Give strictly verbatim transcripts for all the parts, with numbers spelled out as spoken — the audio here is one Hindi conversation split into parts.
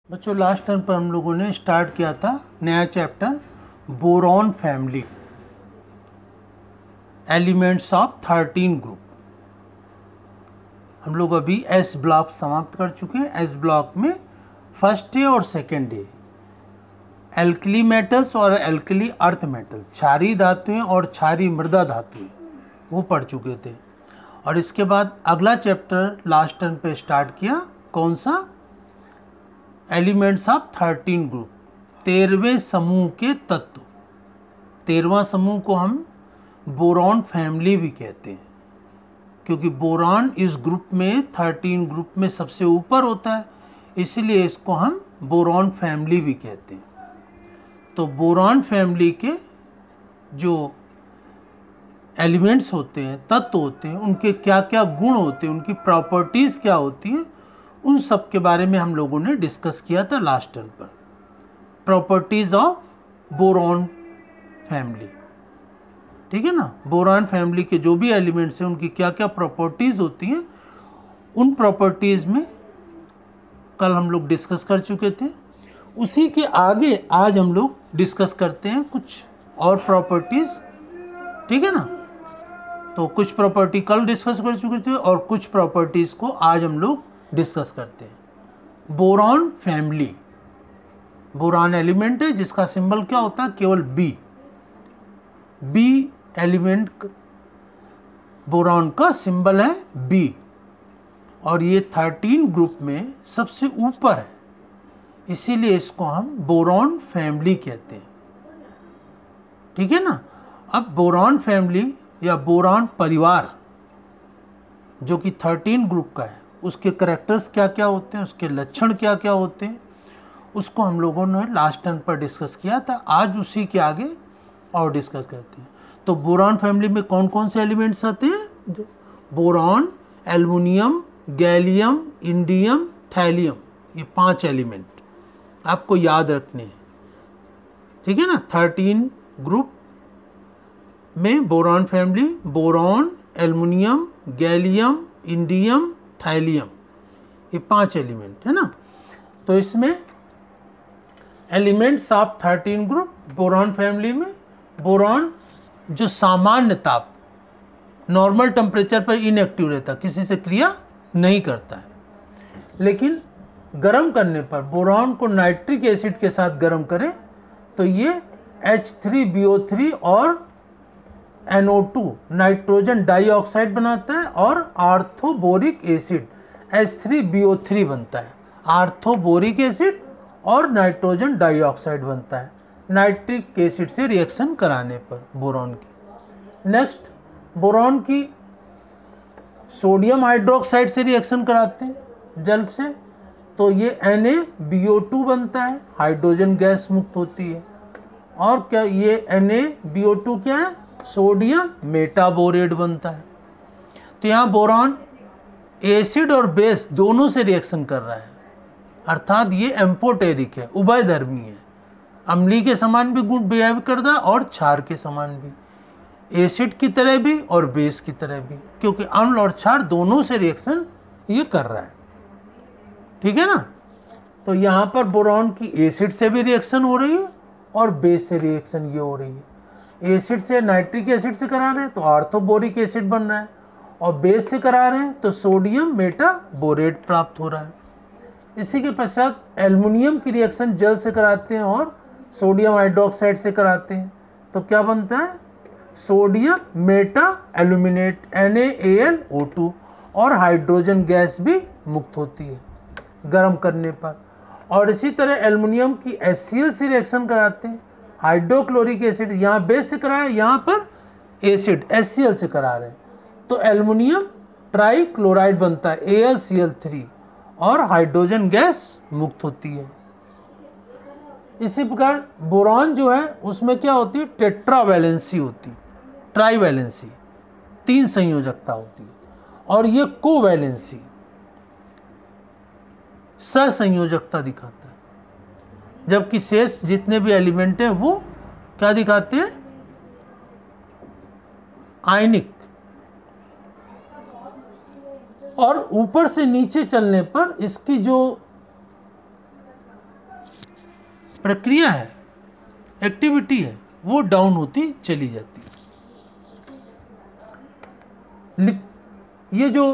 बच्चों लास्ट टाइम पर हम लोगों ने स्टार्ट किया था नया chapter boron family, elements of thirteen group. हम लोग अभी एस ब्लॉक समाप्त कर चुके हैं। एस ब्लॉक में फर्स्ट डे और सेकेंड डे एल्कली मेटल्स और एल्कली अर्थ मेटल, क्षारीय धातुएं और क्षारीय मृदा धातुएं, वो पढ़ चुके थे। और इसके बाद अगला चैप्टर लास्ट टाइम पे स्टार्ट किया, कौन सा? एलिमेंट्स ऑफ थर्टीन ग्रुप, तेरहवें समूह के तत्व। तेरहवां समूह को हम बोरॉन फैमिली भी कहते हैं, क्योंकि बोरॉन इस ग्रुप में थर्टीन ग्रुप में सबसे ऊपर होता है, इसलिए इसको हम बोरॉन फैमिली भी कहते हैं। तो बोरॉन फैमिली के जो एलिमेंट्स होते हैं, तत्व होते हैं, उनके क्या क्या गुण होते हैं, उनकी प्रॉपर्टीज़ क्या होती हैं, उन सब के बारे में हम लोगों ने डिस्कस किया था लास्ट टर्न पर। प्रॉपर्टीज़ ऑफ बोरॉन फैमिली, ठीक है ना। बोरॉन फैमिली के जो भी एलिमेंट्स हैं उनकी क्या क्या प्रॉपर्टीज़ होती हैं, उन प्रॉपर्टीज़ में कल हम लोग डिस्कस कर चुके थे। उसी के आगे आज हम लोग डिस्कस करते हैं कुछ और प्रॉपर्टीज़, ठीक है ना। तो कुछ प्रॉपर्टी कल डिस्कस कर चुके थे और कुछ प्रॉपर्टीज़ को आज हम लोग डिस्कस करते हैं। बोरॉन फैमिली, बोरॉन एलिमेंट है जिसका सिंबल क्या होता है? केवल बी। बी एलिमेंट बोरॉन का सिंबल है बी, और ये थर्टीन ग्रुप में सबसे ऊपर है, इसीलिए इसको हम बोरॉन फैमिली कहते हैं, ठीक है ना। अब बोरॉन फैमिली या बोरॉन परिवार जो कि थर्टीन ग्रुप का है, उसके करैक्टर्स क्या क्या होते हैं, उसके लक्षण क्या क्या होते हैं, उसको हम लोगों ने लास्ट टाइम पर डिस्कस किया था। आज उसी के आगे और डिस्कस करते हैं। तो बोरॉन फैमिली में कौन कौन से एलिमेंट्स आते हैं? Boron, aluminium, gallium, indium, thallium, ये पांच एलिमेंट आपको याद रखने हैं, ठीक है ना। थर्टीन ग्रुप में boron family, boron, aluminium, gallium, indium, thallium, ये पांच एलिमेंट है ना। तो इसमें elements of thirteen group boron family में बोरॉन जो सामान्य ताप, नॉर्मल टेम्परेचर पर इनएक्टिव रहता, किसी से क्रिया नहीं करता है, लेकिन गर्म करने पर बोरॉन को नाइट्रिक एसिड के साथ गर्म करें तो ये H three B O three और N O two nitrogen dioxide बनाता है और orthoboric acid H three B O three बनता है। आर्थोबोरिक एसिड और नाइट्रोजन डाइऑक्साइड बनता है नाइट्रिक एसिड से रिएक्शन कराने पर बोरॉन की। नेक्स्ट, बोरॉन की सोडियम हाइड्रोक्साइड से रिएक्शन कराते हैं जल से, तो ये N A B O two बनता है, हाइड्रोजन गैस मुक्त होती है। और क्या ये N A B O two क्या है? सोडियम मेटाबोरेट बनता है। तो यहाँ बोरॉन एसिड और बेस दोनों से रिएक्शन कर रहा है, अर्थात ये एम्फोटेरिक है, उभयधर्मी है, अम्लीय के समान भी गुण बिहेव करता है और क्षार के समान भी, एसिड की तरह भी और बेस की तरह भी, क्योंकि अम्ल और क्षार दोनों से रिएक्शन ये कर रहा है, ठीक है ना। तो यहाँ पर बोरॉन की एसिड से भी रिएक्शन हो रही है और बेस से रिएक्शन ये हो रही है। एसिड से नाइट्रिक एसिड से करा रहे हैं तो आर्थोबोरिक एसिड बन रहा है, और बेस से करा रहे हैं तो सोडियम मेटाबोरेट प्राप्त हो रहा है। इसी के पश्चात एल्युमिनियम की रिएक्शन जल से कराते हैं और सोडियम हाइड्रोक्साइड से कराते हैं, तो क्या बनता है? Sodium meta aluminate N A L O two, और हाइड्रोजन गैस भी मुक्त होती है गर्म करने पर। और इसी तरह एल्युमिनियम की एच सी एल से रिएक्शन कराते हैं, हाइड्रोक्लोरिक एसिड यहाँ बेस से कराया, यहाँ पर एसिड एच सी एल से करा रहे हैं, तो एल्युमिनियम ट्राई क्लोराइड बनता है A L C L three, और हाइड्रोजन गैस मुक्त होती है। इसी प्रकार बोरॉन जो है उसमें क्या होती है? टेट्रावैलेंसी होती है, ट्राईवैलेंसी, तीन संयोजकता होती है, और ये कोवैलेंसी, सहसंयोजकता दिखाता है, जबकि शेष जितने भी एलिमेंट हैं वो क्या दिखाते हैं? आयनिक। और ऊपर से नीचे चलने पर इसकी जो प्रक्रिया है, एक्टिविटी है, वो डाउन होती चली जाती है। ये जो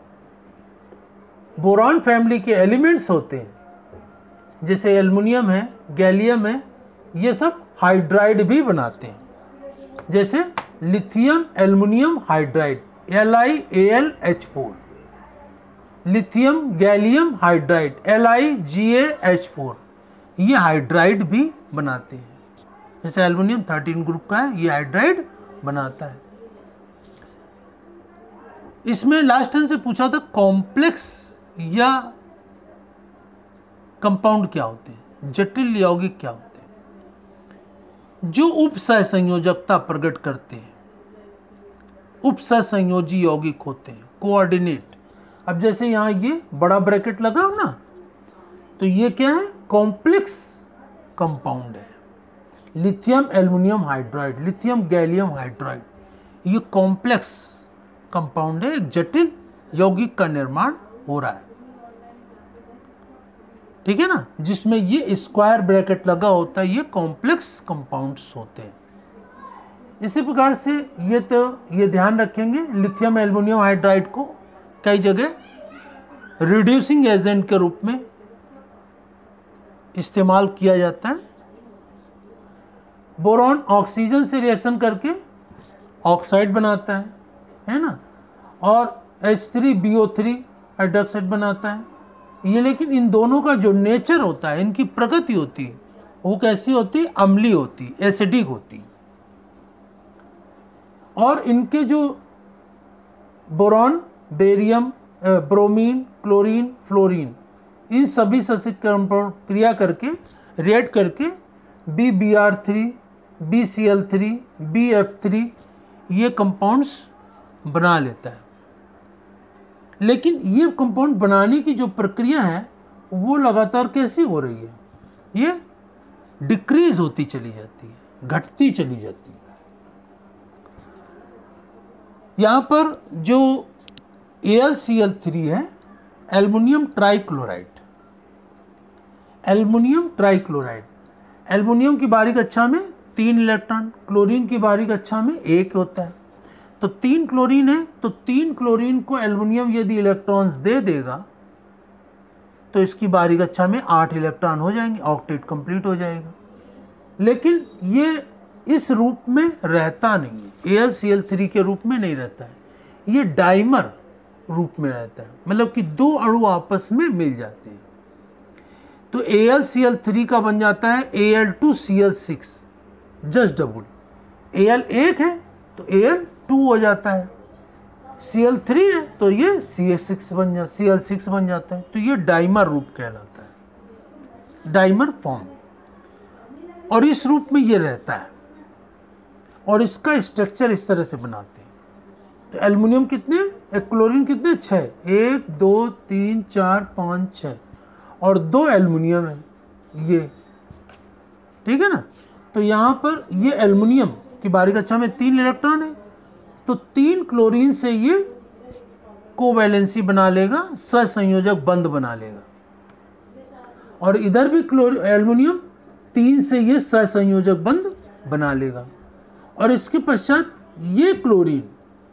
बोरॉन फैमिली के एलिमेंट्स होते हैं, जैसे एल्युमिनियम है, गैलियम है, ये सब हाइड्राइड भी बनाते हैं, जैसे lithium aluminium hydride, L I A L H four, lithium gallium hydride, L I G A H four, ये हाइड्राइड भी बनाते हैं। जैसे एल्युमिनियम थर्टीन ग्रुप का है, ये हाइड्राइड बनाता है। इसमें लास्ट टाइम से पूछा था कॉम्प्लेक्स या कंपाउंड क्या होते हैं, जटिल यौगिक क्या होते हैं, जो उपसहसंयोजकता प्रकट करते हैं, उपसहसंयोजी यौगिक होते हैं, कोऑर्डिनेट। अब जैसे यहाँ ये बड़ा ब्रैकेट लगा हो ना, तो ये क्या है, कॉम्प्लेक्स कंपाउंड है। Lithium aluminium hydride, lithium gallium hydride, ये कॉम्प्लेक्स कंपाउंड है, एक जटिल यौगिक का निर्माण हो रहा है, ठीक है ना, जिसमें ये स्क्वायर ब्रैकेट लगा होता है, ये कॉम्प्लेक्स कंपाउंड्स होते हैं। इसी प्रकार से ये तो ये ध्यान रखेंगे, लिथियम एल्युमिनियम हाइड्राइड को कई जगह रिड्यूसिंग एजेंट के रूप में इस्तेमाल किया जाता है। बोरॉन ऑक्सीजन से रिएक्शन करके ऑक्साइड बनाता है, है ना, और H three B O three hydroxide बनाता है ये। लेकिन इन दोनों का जो नेचर होता है, इनकी प्रकृति होती है, वो कैसी होती है, अम्लीय होती, एसिडिक होती। और इनके जो boron, barium, bromine, chlorine, fluorine, इन सभी से क्रिया करके रिएक्ट करके B B R three, B C L three, B F three ये कंपाउंड्स बना लेता है। लेकिन ये कंपाउंड बनाने की जो प्रक्रिया है वो लगातार कैसी हो रही है, ये डिक्रीज होती चली जाती है, घटती चली जाती है। यहाँ पर जो A L C L three है, aluminium trichloride, aluminium trichloride, aluminium की बारीक कक्षा में तीन इलेक्ट्रॉन, क्लोरीन की बारीक कक्षा में एक होता है। तो तीन क्लोरीन है, तो तीन क्लोरीन को एल्युमिनियम यदि इलेक्ट्रॉन्स दे देगा तो इसकी बारीक कक्षा में आठ इलेक्ट्रॉन हो जाएंगे, ऑक्टेट कंप्लीट हो जाएगा। लेकिन ये इस रूप में रहता नहीं है, A L C L three के रूप में नहीं रहता है, ये डाइमर रूप में रहता है, मतलब कि दो अणु आपस में मिल जाते हैं। तो A L C L three का बन जाता है A L two C L six, just double. A L एक है तो ए एल टू हो जाता है, सी एल थ्री है तो ये सी एल सिक्स बन जा सी एल सिक्स बन जाता है। तो ये डाइमर रूप कहलाता है, डाइमर फॉर्म, और इस रूप में ये रहता है। और इसका स्ट्रक्चर इस तरह से बनाते हैं। तो एल्युमिनियम कितने, एक क्लोरीन कितने, छः, एक दो तीन चार पाँच छः, और दो एल्युमिनियम है ये, ठीक है ना। तो यहाँ पर ये एल्युमिनियम की बारीक कक्षा में तीन इलेक्ट्रॉन है, तो तीन क्लोरीन से ये कोवैलेंसी बना लेगा, सहसंयोजक बंध बना लेगा। और इधर भी क्लोरीन एल्युमिनियम तीन से ये सहसंयोजक बंध बना लेगा। और इसके पश्चात ये क्लोरीन,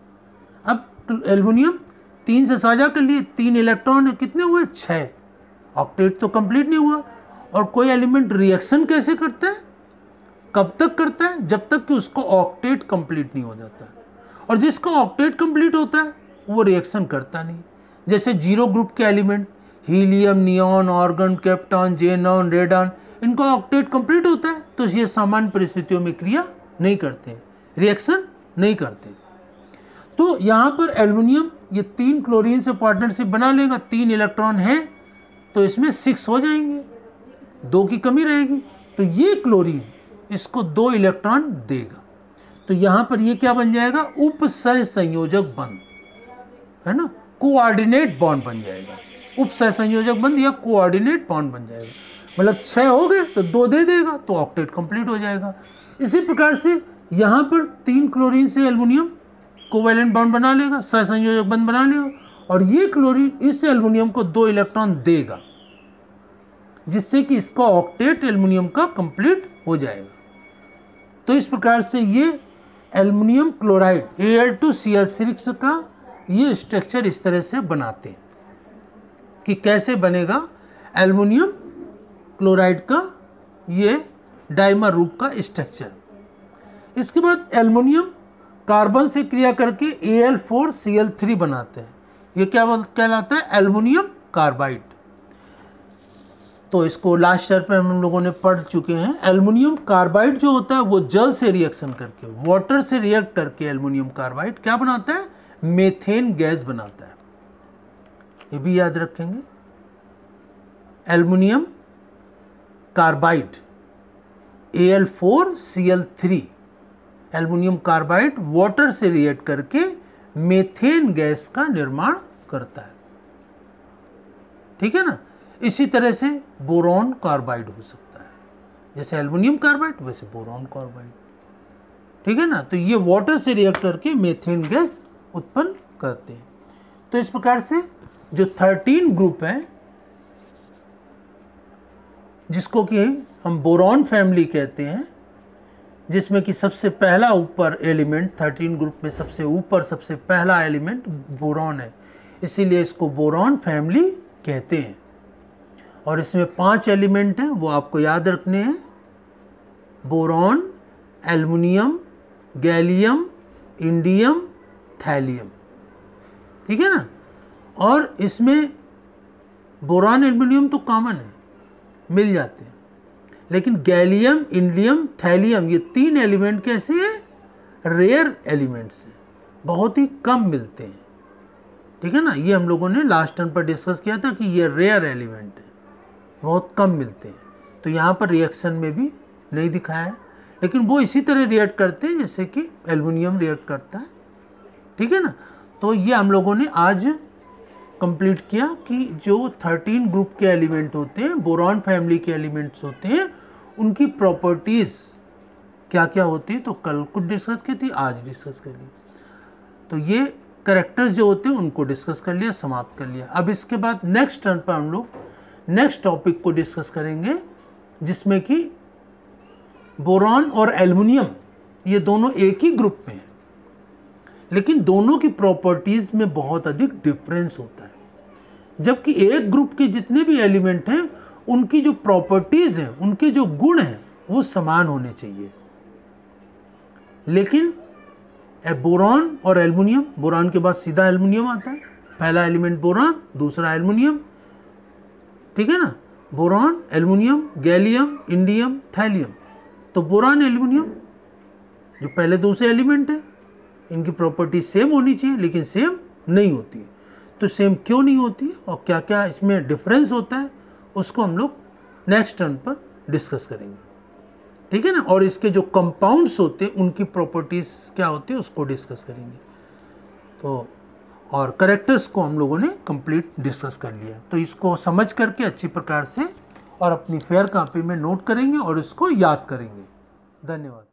अब एल्युमिनियम तीन से साझा कर लिए, तीन इलेक्ट्रॉन है, कितने हुए, छः, ऑक्टेट तो कंप्लीट नहीं हुआ। और कोई एलिमेंट रिएक्शन कैसे करता है, कब तक करता है, जब तक कि उसको ऑक्टेट कंप्लीट नहीं हो जाता है। और जिसका ऑक्टेट कंप्लीट होता है वो रिएक्शन करता नहीं। जैसे जीरो ग्रुप के element, helium, neon, argon, krypton, xenon, radon, इनका ऑक्टेट कंप्लीट होता है तो ये सामान्य परिस्थितियों में क्रिया नहीं करते, रिएक्शन नहीं करते। तो यहाँ पर एल्युमिनियम ये तीन क्लोरीन से पार्टनरशिप बना लेगा, तीन इलेक्ट्रॉन है तो इसमें सिक्स हो जाएंगे, दो की कमी रहेगी, तो ये क्लोरीन इसको दो इलेक्ट्रॉन देगा। तो यहाँ पर ये क्या बन जाएगा, उपसह संयोजक बंध, है ना, कोऑर्डिनेट बॉन्ड बन जाएगा। उपसह संयोजक बंध या कोऑर्डिनेट बॉन्ड बन जाएगा, मतलब छः हो गए तो दो दे देगा तो ऑक्टेट कंप्लीट हो जाएगा। इसी प्रकार से यहाँ पर तीन क्लोरीन से एल्युमिनियम कोवैलेंट बॉन्ड बना लेगा, सहसंयोजक बंध बना लेगा, और ये क्लोरीन इस एल्युमिनियम को दो इलेक्ट्रॉन देगा। जिससे कि इसका ऑक्टेट एल्युमिनियम का कंप्लीट हो जाएगा। तो इस प्रकार से ये aluminium chloride A L two C L six का ये स्ट्रक्चर इस तरह से बनाते हैं कि कैसे बनेगा एल्युमिनियम क्लोराइड का ये डाइमर रूप का स्ट्रक्चर। इसके बाद एल्युमिनियम कार्बन से क्रिया करके A L four C L three बनाते हैं। ये क्या कहलाता है? Aluminium carbide. तो इसको लास्ट ईयर पर हम लोगों ने पढ़ चुके हैं। एल्युमिनियम कार्बाइड जो होता है वो जल से रिएक्शन करके, वाटर से रिएक्ट करके एल्युमिनियम कार्बाइड क्या बनाता है? मेथेन गैस बनाता है। ये भी याद रखेंगे। Aluminium carbide A L four C L three, aluminium carbide water से रिएक्ट करके मेथेन गैस का निर्माण करता है। ठीक है ना। इसी तरह से बोरॉन कार्बाइड हो सकता है, जैसे एल्युमिनियम कार्बाइड वैसे बोरॉन कार्बाइड। ठीक है ना। तो ये वाटर से रिएक्ट करके मेथेन गैस उत्पन्न करते हैं। तो इस प्रकार से जो थर्टीन ग्रुप है जिसको कि हम बोरॉन फैमिली कहते हैं, जिसमें कि सबसे पहला ऊपर एलिमेंट, थर्टीन ग्रुप में सबसे ऊपर सबसे पहला एलिमेंट बोरॉन है, इसीलिए इसको बोरॉन फैमिली कहते हैं। और इसमें पांच एलिमेंट हैं, वो आपको याद रखने हैं। Boron, aluminium, gallium, indium, thallium. ठीक है ना। और इसमें बोरॉन एल्युमिनियम तो कॉमन है, मिल जाते हैं, लेकिन गैलियम, इंडियम, थैलियम ये तीन एलिमेंट कैसे हैं? रेयर एलिमेंट्स हैं, बहुत ही कम मिलते हैं। ठीक है ना। ये हम लोगों ने लास्ट टर्म पर डिस्कस किया था कि ये रेयर एलिमेंट है, बहुत कम मिलते हैं। तो यहाँ पर रिएक्शन में भी नहीं दिखाया है, लेकिन वो इसी तरह रिएक्ट करते हैं जैसे कि एल्युमिनियम रिएक्ट करता है। ठीक है ना। तो ये हम लोगों ने आज कंप्लीट किया कि जो थर्टीन ग्रुप के एलिमेंट होते हैं, बोरॉन फैमिली के एलिमेंट्स होते हैं, उनकी प्रॉपर्टीज़ क्या क्या होती है। तो कल कुछ डिस्कस की थी, आज डिस्कस कर ली। तो ये कैरेक्टर्स जो होते हैं उनको डिस्कस कर लिया, समाप्त कर लिया। अब इसके बाद नेक्स्ट टर्न पर हम लोग नेक्स्ट टॉपिक को डिस्कस करेंगे, जिसमें कि बोरॉन और एल्युमिनियम ये दोनों एक ही ग्रुप में हैं, लेकिन दोनों की प्रॉपर्टीज़ में बहुत अधिक डिफरेंस होता है। जबकि एक ग्रुप के जितने भी एलिमेंट हैं उनकी जो प्रॉपर्टीज़ हैं, उनके जो गुण हैं वो समान होने चाहिए। लेकिन बोरॉन और एल्युमिनियम, बोरॉन के बाद सीधा एल्युमिनियम आता है, पहला एलिमेंट बोरॉन, दूसरा एल्युमिनियम। ठीक है ना। Boron, aluminium, gallium, indium, thallium. तो बोरॉन, एल्युमिनियम जो पहले दूसरे एलिमेंट है, इनकी प्रॉपर्टी सेम होनी चाहिए, लेकिन सेम नहीं होती है। तो सेम क्यों नहीं होती है और क्या क्या इसमें डिफरेंस होता है, उसको हम लोग नेक्स्ट टर्न पर डिस्कस करेंगे। ठीक है ना। और इसके जो कंपाउंड्स होते हैं उनकी प्रॉपर्टीज़ क्या होती है उसको डिस्कस करेंगे। तो और करेक्टर्स को हम लोगों ने कंप्लीट डिस्कस कर लिया। तो इसको समझ करके अच्छी प्रकार से और अपनी फेयर कॉपी में नोट करेंगे और इसको याद करेंगे। धन्यवाद।